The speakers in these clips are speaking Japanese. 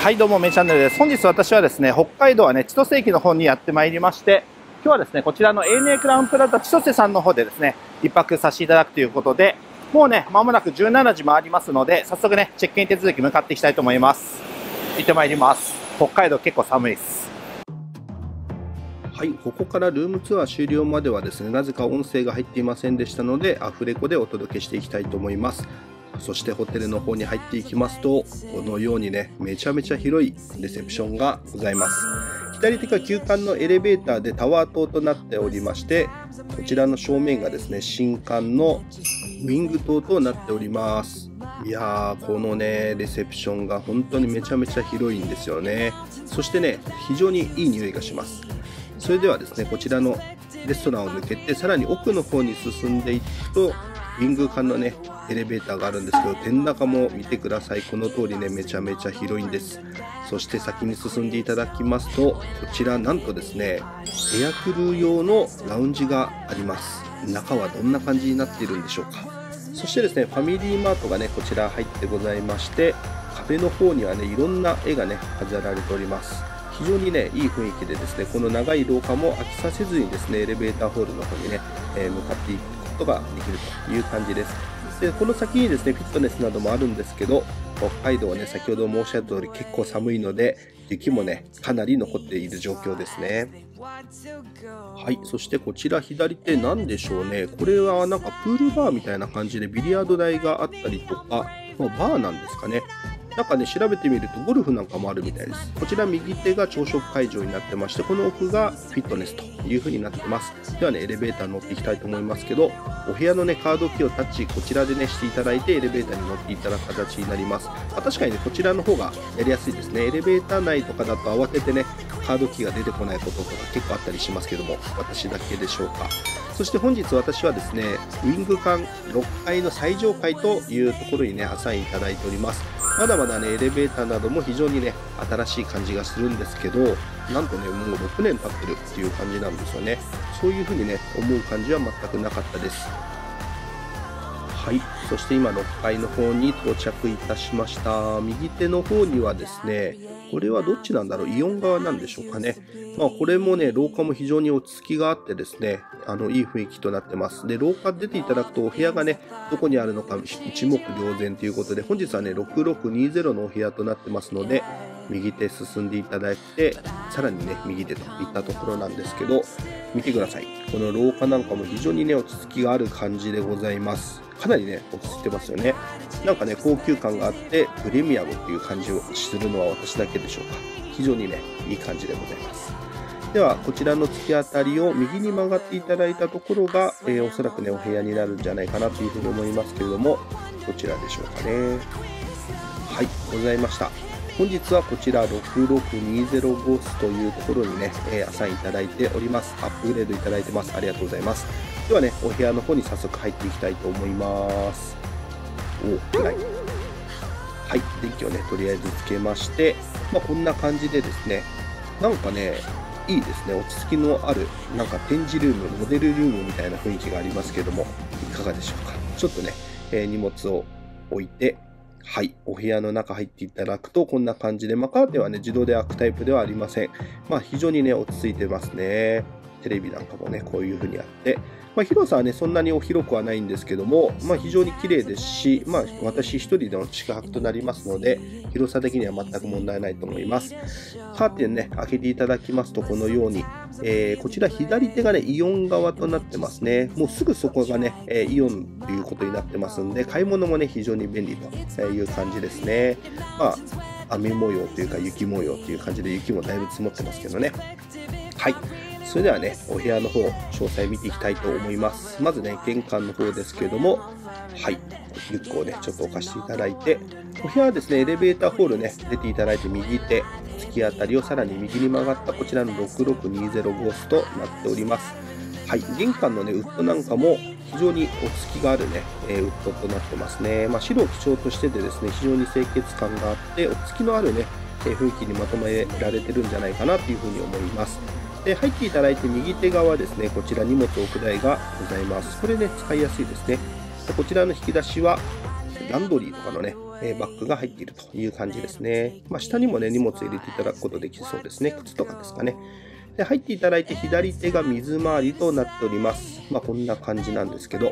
はい、どうも、めチャンネルです。本日私はですね、北海道はね、千歳駅の方にやってまいりまして、今日はですね、こちらの ANA クラウンプラザ千歳さんの方でですね、一泊させていただくということで、もうね、間もなく17時回りますので、早速ね、チェックイン手続き向かっていきたいと思います。行ってまいります。北海道結構寒いです。はい、ここからルームツアー終了まではですね、なぜか音声が入っていませんでしたので、アフレコでお届けしていきたいと思います。そしてホテルの方に入っていきますと、このようにね、めちゃめちゃ広いレセプションがございます。左手が旧館のエレベーターでタワー棟となっておりまして、こちらの正面がですね、新館のウィング棟となっております。いやー、このね、レセプションが本当にめちゃめちゃ広いんですよね。そしてね、非常にいい匂いがします。それではですね、こちらのレストランを抜けて、さらに奥の方に進んでいくと、ウィング間のね、エレベーターがあるんですけど、天中も見てください。この通りね、めちゃめちゃ広いんです。そして先に進んでいただきますと、こちらなんとですね、エアクルー用のラウンジがあります。中はどんな感じになっているんでしょうか。そしてですね、ファミリーマートがね、こちら入ってございまして、壁の方にはね、いろんな絵がね、飾られております。非常にね、いい雰囲気でですね、この長い廊下も飽きさせずにですね、エレベーターホールの方にね、向かっていくことができるという感じです。で、この先にですね、フィットネスなどもあるんですけど、北海道はね、先ほど申し上げた通り結構寒いので、雪もね、かなり残っている状況ですね。はい、そしてこちら左手なんでしょうね。これはなんかプールバーみたいな感じでビリヤード台があったりとか、バーなんですかね。なんかね、調べてみるとゴルフなんかもあるみたいです。こちら右手が朝食会場になってまして、この奥がフィットネスという風になってます。ではね、エレベーター乗っていきたいと思いますけど、お部屋のね、カードキーをタッチ、こちらでね、していただいて、エレベーターに乗っていただく形になります。確かにね、こちらの方がやりやすいですね。エレベーター内とかだと慌ててね、カードキーが出てこないこととか結構あったりしますけども、私だけでしょうか。そして本日私はですね、ウィング間6階の最上階というところにね、アサインいただいております。まだまだね、エレベーターなども非常にね、新しい感じがするんですけど、なんとね、もう6年経ってるっていう感じなんですよね。そういう風にね、思う感じは全くなかったです。はい、そして今6階の方に到着いたしました。右手の方にはですね、これはどっちなんだろう、イオン側なんでしょうかね。これもね、廊下も非常に落ち着きがあってですね、いい雰囲気となってます。で、廊下出ていただくとお部屋がね、どこにあるのか一目瞭然ということで、本日はね、6620のお部屋となってますので、右手進んでいただいて、さらにね、右手といったところなんですけど、見てください。この廊下なんかも非常にね、落ち着きがある感じでございます。かなりね、落ち着いてますよね。なんかね、高級感があって、プレミアムっていう感じをするのは私だけでしょうか。非常にね、いい感じでございます。では、こちらの突き当たりを右に曲がっていただいたところが、おそらくね、お部屋になるんじゃないかなというふうに思いますけれども、どちらでしょうかね。はい、ございました。本日はこちら66205号室というところにね、アサインいただいております。アップグレードいただいてます。ありがとうございます。ではね、お部屋の方に早速入っていきたいと思います。暗い。はい、電気をね、とりあえずつけまして、こんな感じでですね、なんかね、いいですね。落ち着きのある、なんか展示ルーム、モデルルームみたいな雰囲気がありますけども、いかがでしょうか。ちょっとね、荷物を置いて、はい、お部屋の中入っていただくとこんな感じで、カーテンはね、自動で開くタイプではありません。非常にね、落ち着いてますね。テレビなんかもね、こういう風にあって、広さはね、そんなに広くはないんですけども、非常に綺麗ですし、私一人での宿泊となりますので、広さ的には全く問題ないと思います。カーテンね、開けていただきますと、このように、こちら左手がね、イオン側となってますね。もうすぐそこがね、イオンということになってますんで、買い物もね、非常に便利という感じですね。雨模様というか雪模様という感じで、雪もだいぶ積もってますけどね。はい。それではね、お部屋の方、詳細見ていきたいと思います。まずね、玄関の方ですけれども、はい、リュックをね、ちょっと置かせていただいて、お部屋はですね、エレベーターホールね、出ていただいて右手、突き当たりをさらに右に曲がったこちらの6620号室となっております。はい、玄関のね、ウッドなんかも非常に落ち着きがあるね、ウッドとなってますね。白を基調としててですね、非常に清潔感があって、落ち着きのあるね、雰囲気にまとめられてるんじゃないかなというふうに思います。で、入っていただいて右手側ですね、こちら荷物置く台がございます。これね、使いやすいですね。でこちらの引き出しは、ランドリーとかのね、 バッグが入っているという感じですね。下にもね、荷物入れていただくことできそうですね。靴とかですかね。で、入っていただいて左手が水回りとなっております。こんな感じなんですけど、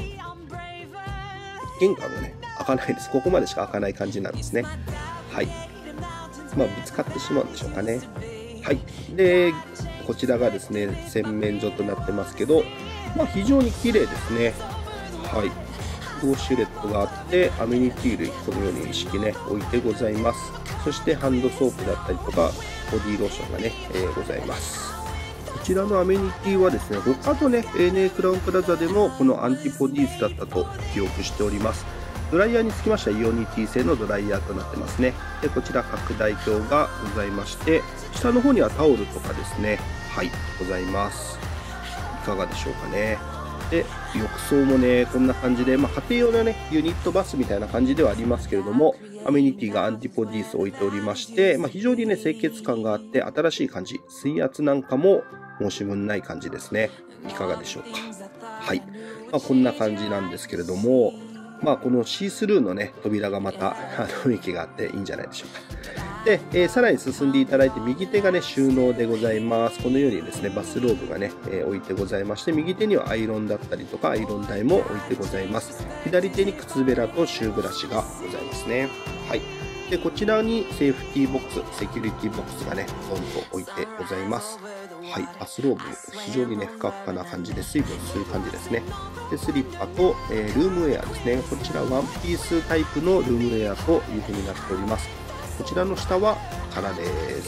玄関がね、開かないです。ここまでしか開かない感じなんですね。はい。ぶつかってしまうんでしょうかね。はい。で、こちらがですね、洗面所となってますけど、非常に綺麗ですね。はい。ウォシュレットがあって、アメニティ類、このように一式ね、置いてございます。そしてハンドソープだったりとか、ボディローションがね、ございます。こちらのアメニティはですね、他のね、ANA クラウンプラザでもこのアンティポディースだったと記憶しております。ドライヤーにつきましてはイオニティ製のドライヤーとなってますね。で、こちら拡大鏡がございまして、下の方にはタオルとかですね、はい、ございます。いかがでしょうかね。で、浴槽もね、こんな感じで、家庭用のね、ユニットバスみたいな感じではありますけれども、アメニティがアンティポディースを置いておりまして、非常にね、清潔感があって新しい感じ、水圧なんかも申し分ない感じですね。いかがでしょうか。はい。こんな感じなんですけれども、このシースルーのね、扉がまた雰囲気があっていいんじゃないでしょうか。で、さらに進んでいただいて、右手がね、収納でございます。このようにですね、バスローブがね、置いてございまして、右手にはアイロンだったりとか、アイロン台も置いてございます。左手に靴べらとシューブラシがございますね。はい。で、こちらにセーフティーボックス、セキュリティボックスがね、ドンと置いてございます。はい。バスローブ、非常にね、ふかふかな感じで水分吸う感じですね。で、スリッパと、ルームウェアですね。こちらワンピースタイプのルームウェアという風になっております。こちらの下は空です。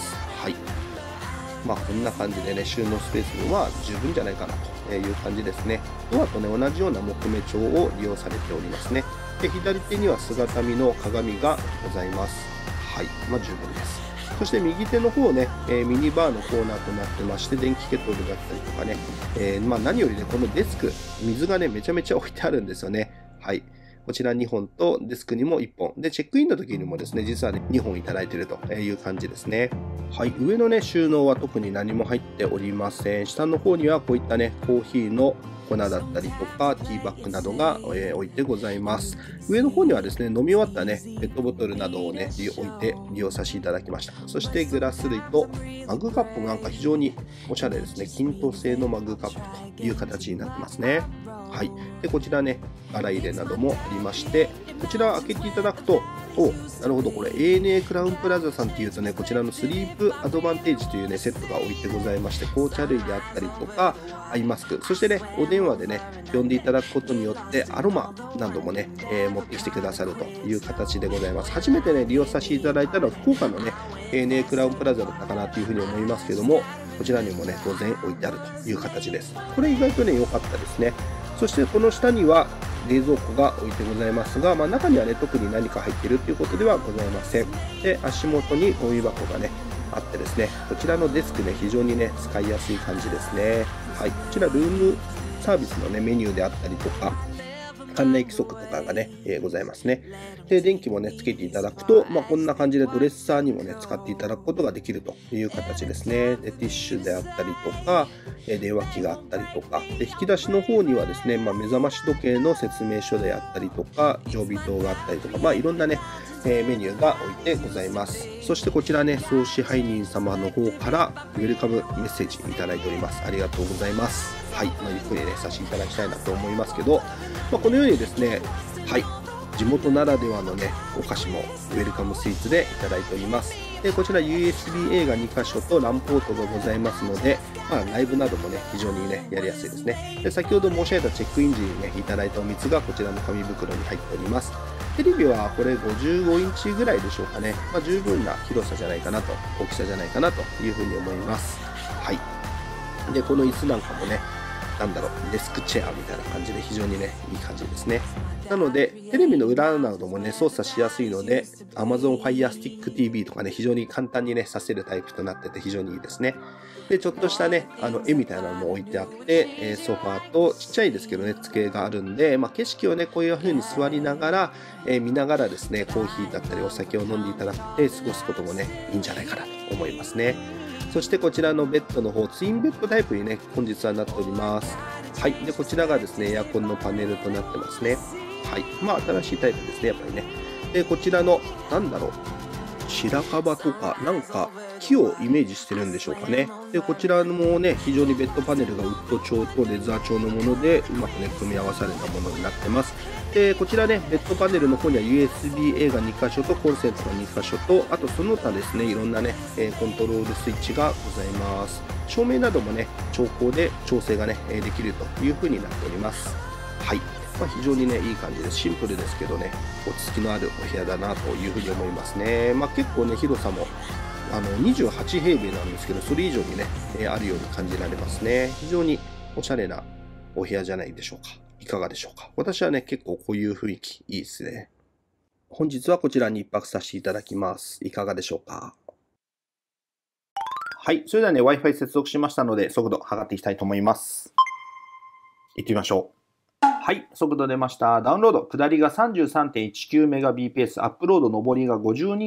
はい。こんな感じでね、収納スペースには十分じゃないかなという感じですね。ドアとね、同じような木目調を利用されておりますね。で、左手には姿見の鏡がございます。はい。十分です。そして右手の方ね、ミニバーのコーナーとなってまして、電気ケトルだったりとかね、何よりね、このデスク、水がね、めちゃめちゃ置いてあるんですよね。はい。こちら2本とデスクにも1本。で、チェックインの時にもですね、実はね、2本いただいているという感じですね。はい。上のね、収納は特に何も入っておりません。下の方にはこういったね、コーヒーの粉だったりとか、ティーバッグなどが、置いてございます。上の方にはですね、飲み終わったね、ペットボトルなどをね、置いて利用させていただきました。そしてグラス類とマグカップもなんか非常におしゃれですね。金箔製のマグカップという形になってますね。はい。で、こちらね、洗い入れなどもありまして、こちら開けていただくと、なるほど、これ ANA クラウンプラザさんっていうとね、こちらのスリープアドバンテージというね、セットが置いてございまして、紅茶類であったりとか、アイマスク、そしてね、お電話でね、呼んでいただくことによって、アロマなどもね、持ってきてくださるという形でございます。初めてね、利用させていただいたのは、福岡のね、ANA クラウンプラザだったかなというふうに思いますけども、こちらにもね、当然置いてあるという形です。これ意外とね、良かったですね。そしてこの下には冷蔵庫が置いてございますが、中にはね、特に何か入っているということではございません。で、足元にゴミ箱がね、あってですね、こちらのデスクね、非常にね、使いやすい感じですね。はい。こちらルームサービスのね、メニューであったりとか、館内規則とかがね、ございますね。で、電気もね、つけていただくと、こんな感じでドレッサーにもね、使っていただくことができるという形ですね。で、ティッシュであったりとか、電話機があったりとか、で、引き出しの方にはですね、目覚まし時計の説明書であったりとか、常備灯があったりとか、いろんなね、メニューが置いてございます。そしてこちらね、総支配人様の方からウェルカムメッセージいただいております。ありがとうございます。はい。ゆっくりね、させていただきたいなと思いますけど、このようにですね、はい。地元ならではのね、お菓子もウェルカムスイーツでいただいております。で、こちら USB-A が2箇所と LAN ポートがございますので、ライブなどもね、非常にね、やりやすいですね。で、先ほど申し上げたチェックイン時にね、いただいたお水がこちらの紙袋に入っております。テレビはこれ55インチぐらいでしょうかね。十分な広さじゃないかなと、大きさじゃないかなというふうに思います。はい。で、この椅子なんかもね、デスクチェアみたいな感じで非常にね、いい感じですね。なので、テレビの裏などもね、操作しやすいので、Amazon Fire Stick TV とかね、非常に簡単にね、させるタイプとなってて非常にいいですね。で、ちょっとしたね、絵みたいなのも置いてあって、ソファーとちっちゃいですけどね、机があるんで、景色をね、こういう風に座りながら、見ながらですね、コーヒーだったりお酒を飲んでいただいて過ごすこともね、いいんじゃないかなと思いますね。そしてこちらのベッドの方、ツインベッドタイプにね、本日はなっております。はい。で、こちらがですね、エアコンのパネルとなってますね。はい。新しいタイプですね、やっぱりね。 で、こちらの、なんだろう、白樺とか、なんか木をイメージしてるんでしょうかね。で、こちらもね、非常にベッドパネルがウッド調とレザー調のもので、うまくね、組み合わされたものになってます。で、こちらね、ベッドパネルの方には USB-A が2箇所とコンセントが2箇所と、あとその他ですね、いろんなね、コントロールスイッチがございます。照明などもね、調光で調整がね、できるという風になっております。はい。非常にね、いい感じです。シンプルですけどね、落ち着きのあるお部屋だなというふうに思いますね。結構ね、広さも28平米なんですけど、それ以上にね、あるように感じられますね。非常におしゃれなお部屋じゃないでしょうか。いかがでしょうか。私はね、結構こういう雰囲気いいですね。本日はこちらに一泊させていただきます。いかがでしょうか。 はい。それではね、Wi-Fi 接続しましたので、速度測っていきたいと思います。行ってみましょう。はい、速度出ました。ダウンロード、下りが 33.19Mbps、アップロード、上りが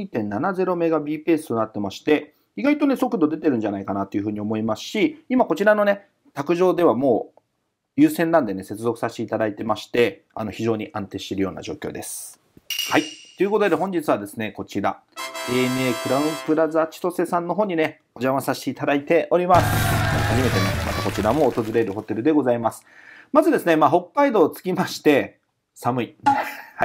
52.70Mbps となってまして、意外とね、速度出てるんじゃないかなというふうに思いますし、今こちらのね、卓上ではもう有線 LAN でね、接続させていただいてまして、非常に安定しているような状況です。はい、ということで本日はですね、こちら、ANA クラウンプラザ千歳さんの方にね、お邪魔させていただいております。初めてね、またこちらも訪れるホテルでございます。まずですね、北海道着きまして、寒い。はい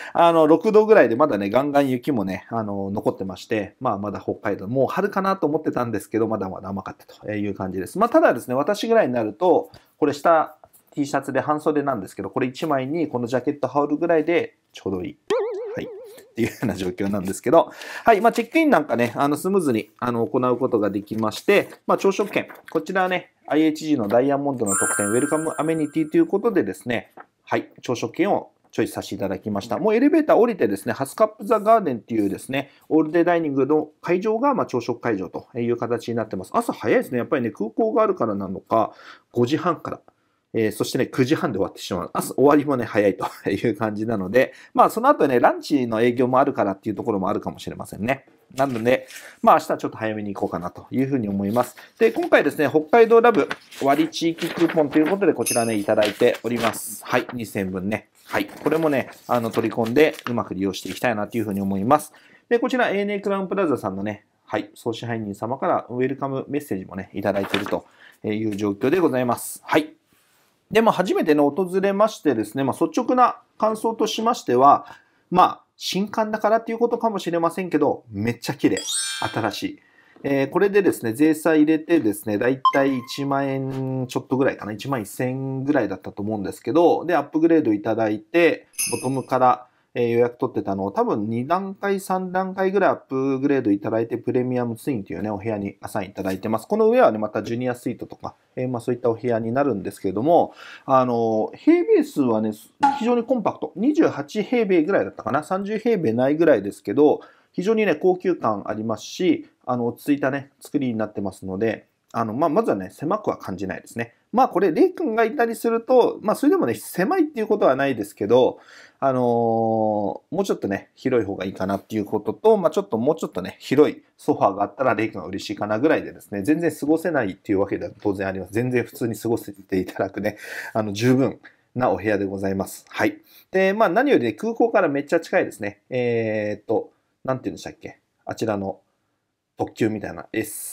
。6度ぐらいでまだね、ガンガン雪もね、残ってまして、まだ北海道、もう春かなと思ってたんですけど、まだまだ甘かったという感じです。ただですね、私ぐらいになると、これ下 T シャツで半袖なんですけど、これ1枚にこのジャケット羽織るぐらいでちょうどいい。はい。っていうような状況なんですけど、はい。チェックインなんかね、スムーズに行うことができまして、朝食券、こちらはね、IHG のダイヤモンドの特典、ウェルカムアメニティということでですね、はい、朝食券をチョイスさせていただきました。もうエレベーター降りてですね、ハスカップザガーデンっていうですね、オールデイダイニングの会場が朝食会場という形になってます。朝早いですね。やっぱりね、空港があるからなのか、5時半から。そしてね、9時半で終わってしまう。朝終わりもね、早いという感じなので、その後ね、ランチの営業もあるからっていうところもあるかもしれませんね。なので、明日はちょっと早めに行こうかなというふうに思います。で、今回ですね、北海道ラブ割地域クーポンということで、こちらね、いただいております。はい、2000分ね。はい、これもね、取り込んでうまく利用していきたいなというふうに思います。で、こちら ANA クラウンプラザさんのね、はい、総支配人様からウェルカムメッセージもね、いただいているという状況でございます。はい。で、初めてね、訪れましてですね、率直な感想としましては、新刊だからっていうことかもしれませんけど、めっちゃ綺麗。新しい。これでですね、税差入れてですね、だいたい1万円ちょっとぐらいかな、1万1000円ぐらいだったと思うんですけど、で、アップグレードいただいて、ボトムから予約取ってたのを多分2段階、3段階ぐらいアップグレードいただいて、プレミアムツインというね、お部屋にアサインいただいてます。この上はね、またジュニアスイートとか、そういったお部屋になるんですけれども、平米数はね、非常にコンパクト。28平米ぐらいだったかな。30平米ないぐらいですけど、非常にね、高級感ありますし、落ち着いたね、作りになってますので、まずはね、狭くは感じないですね。これ、レイ君がいたりすると、それでもね、狭いっていうことはないですけど、もうちょっとね、広い方がいいかなっていうことと、もうちょっとね、広いソファーがあったら、レイ君が嬉しいかなぐらいでですね、全然過ごせないっていうわけでは当然あります。全然普通に過ごせていただくね、十分なお部屋でございます。はい。で、何よりね、空港からめっちゃ近いですね。なんて言うんでしたっけ？あちらの特急みたいな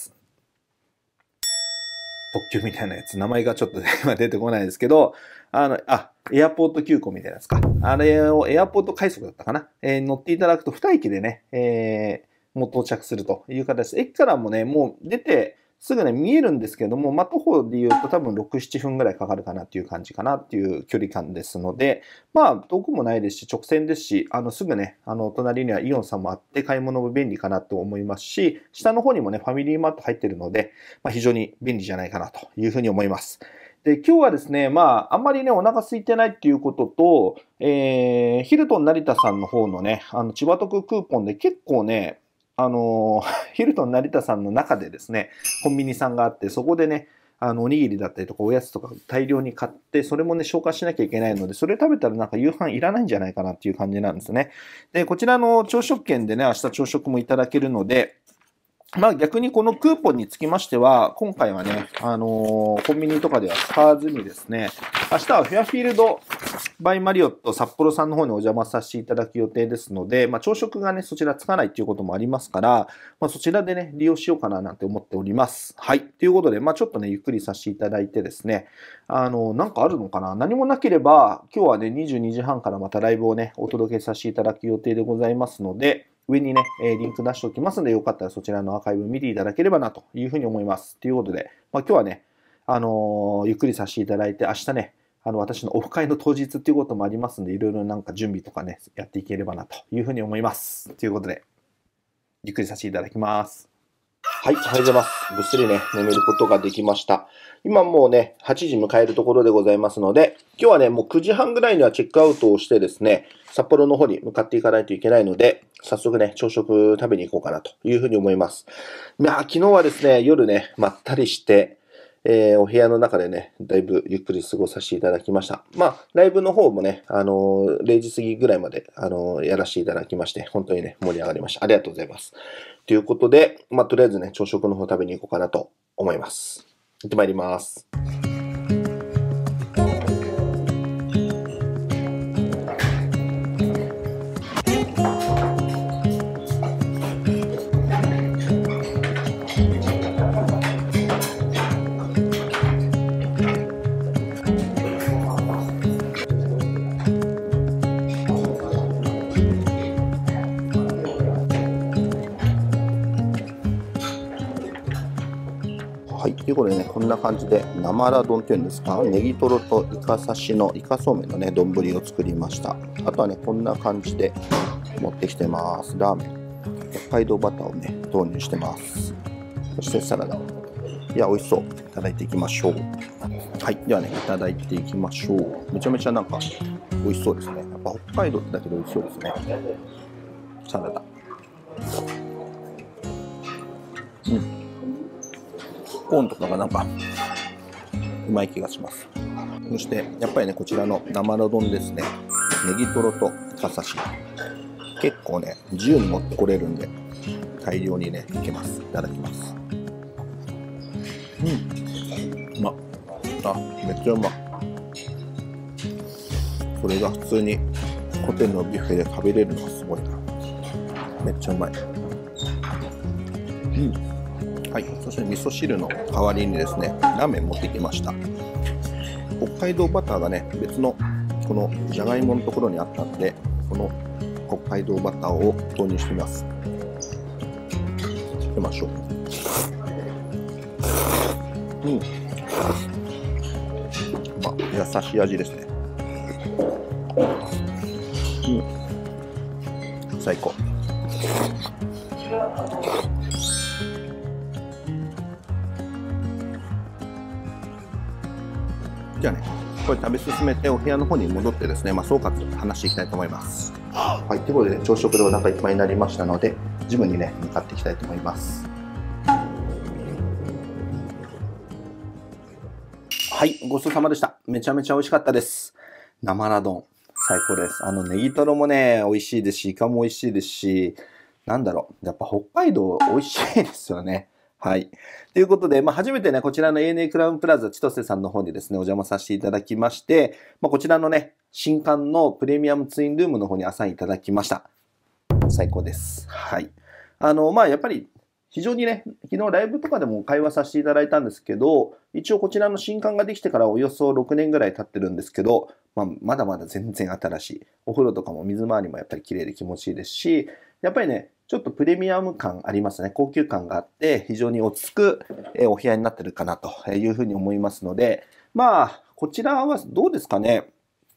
特急みたいなやつ、名前がちょっと今出てこないですけど、エアポート急行みたいなやつか。あれをエアポート快速だったかな。乗っていただくと2駅でね、もう到着するという形で、駅からもね、もう出て、すぐね、見えるんですけども、徒歩で言うと多分6、7分ぐらいかかるかなっていう感じかなっていう距離感ですので、遠くもないですし、直線ですし、すぐね、隣にはイオンさんもあって買い物も便利かなと思いますし、下の方にもね、ファミリーマート入ってるので、非常に便利じゃないかなというふうに思います。で、今日はですね、あんまりね、お腹空いてないっていうことと、ヒルトン成田さんの方のね、千葉特クーポンで結構ね、ヒルトン成田さんの中でですね、コンビニさんがあって、そこでね、おにぎりだったりとかおやつとか大量に買って、それもね、消化しなきゃいけないので、それ食べたらなんか夕飯いらないんじゃないかなっていう感じなんですね。で、こちらの朝食券でね、明日朝食もいただけるので、逆にこのクーポンにつきましては、今回はね、コンビニとかでは使わずにですね、 明日はフェアフィールドバイマリオット札幌さんの方にお邪魔させていただく予定ですので、朝食がね、そちらつかないっていうこともありますから、そちらでね、利用しようかななんて思っております。はい。ということで、ちょっとね、ゆっくりさせていただいてですね、なんかあるのかな？何もなければ、今日はね、22時半からまたライブをね、お届けさせていただく予定でございますので、上にね、リンク出しておきますので、よかったらそちらのアーカイブ見ていただければなというふうに思います。ということで、今日はね、ゆっくりさせていただいて、明日ね、私のオフ会の当日っていうこともありますんで、いろいろなんか準備とかね、やっていければなというふうに思います。ということで、ゆっくりさせていただきます。はい、おはようございます。ぐっすりね、眠ることができました。今もうね、8時迎えるところでございますので、今日はね、もう9時半ぐらいにはチェックアウトをしてですね、札幌の方に向かっていかないといけないので、早速ね、朝食食べに行こうかなというふうに思います。昨日はですね、夜ね、まったりして、お部屋の中でね、だいぶゆっくり過ごさせていただきました。ライブの方もね、0時過ぎぐらいまで、やらせていただきまして、本当にね、盛り上がりました。ありがとうございます。ということで、とりあえずね、朝食の方食べに行こうかなと思います。行ってまいります。はい。ということでね、こんな感じで、生ラ丼っていうんですか、ネギトロとイカ刺しの、イカそうめんのね、丼を作りました。あとはね、こんな感じで持ってきてます。ラーメン。北海道バターをね、投入してます。そしてサラダ。いや、美味しそう。いただいていきましょう。はい。ではね、いただいていきましょう。めちゃめちゃなんか、美味しそうですね。やっぱ北海道ってだけで美味しそうですね。サラダ。コーンとかがなんかうまい気がします。そしてやっぱりね、こちらの生ラ丼ですね、ネギトロとイカ刺し、結構ね自由に持ってこれるんで大量にねいけます。いただきます。うまっ。めっちゃうまっ。それが普通にホテルのビュッフェで食べれるのがすごいな。めっちゃうまい。はい、そして味噌汁の代わりにですね、ラーメン持ってきました。北海道バターがね、別のこのじゃがいものところにあったんで、この北海道バターを投入してみます。いきましょう。優しい味ですね。最高。じゃあね、これ食べ進めてお部屋の方に戻ってですね、総括話していきたいと思います。はい、ということで、朝食でお腹いっぱいになりましたので、ジムにね、向かっていきたいと思います。はい、ごちそうさまでした。めちゃめちゃ美味しかったです。生ラ丼、最高です。ネギトロもね、美味しいですし、イカも美味しいですし、やっぱ北海道美味しいですよね。はい。ということで、初めてね、こちらの ANA クラウンプラザ千歳さんの方にですね、お邪魔させていただきまして、こちらのね、新館のプレミアムツインルームの方にアサインいただきました。最高です。はい。やっぱり、非常にね、昨日ライブとかでも会話させていただいたんですけど、一応こちらの新館ができてからおよそ6年ぐらい経ってるんですけど、まだまだ全然新しい。お風呂とかも水回りもやっぱり綺麗で気持ちいいですし、やっぱりね、ちょっとプレミアム感ありますね。高級感があって、非常に落ち着くお部屋になってるかなというふうに思いますので、こちらはどうですかね。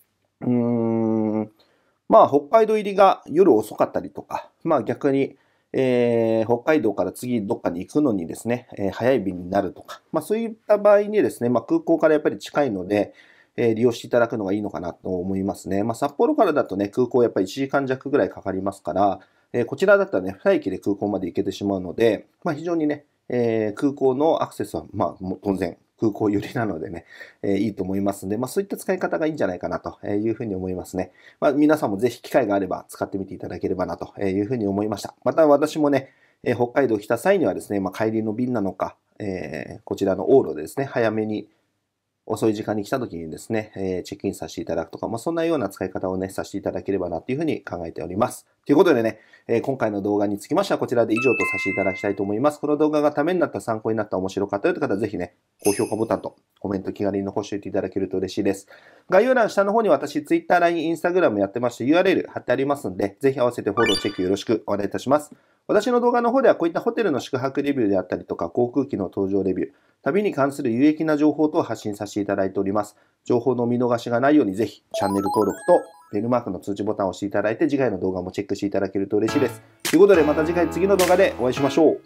北海道入りが夜遅かったりとか、逆に、北海道から次どっかに行くのにですね、早い便になるとか、そういった場合にですね、空港からやっぱり近いので、利用していただくのがいいのかなと思いますね。札幌からだとね、空港やっぱり1時間弱ぐらいかかりますから、こちらだったらね、2駅で空港まで行けてしまうので、非常にね、空港のアクセスは、当然、空港寄りなのでね、いいと思いますので、そういった使い方がいいんじゃないかなというふうに思いますね。皆さんもぜひ機会があれば使ってみていただければなというふうに思いました。また私もね、北海道来た際にはですね、帰りの便なのか、こちらの往路でですね、早めに遅い時間に来た時にですね、チェックインさせていただくとか、そんなような使い方をね、させていただければなっていうふうに考えております。ということでね、今回の動画につきましてはこちらで以上とさせていただきたいと思います。この動画がためになった、参考になった、面白かったよという方はぜひね、高評価ボタンとコメント気軽に残しておいていただけると嬉しいです。概要欄下の方に私、Twitter、LINE、Instagram やってまして URL 貼ってありますんで、ぜひ合わせてフォロー、チェックよろしくお願いいたします。私の動画の方ではこういったホテルの宿泊レビューであったりとか、航空機の搭乗レビュー、旅に関する有益な情報等を発信させていただいております。情報の見逃しがないようにぜひチャンネル登録とベルマークの通知ボタンを押していただいて次回の動画もチェックしていただけると嬉しいです。ということでまた次回次の動画でお会いしましょう。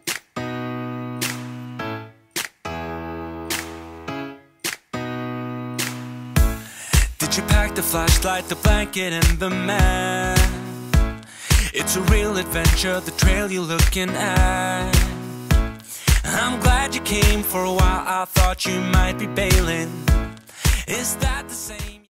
Did you pack the flashlight, the blanket, and the map? It's a real adventure, the trail you're looking at. I'm glad you came for a while, I thought you might be bailing. Is that the same?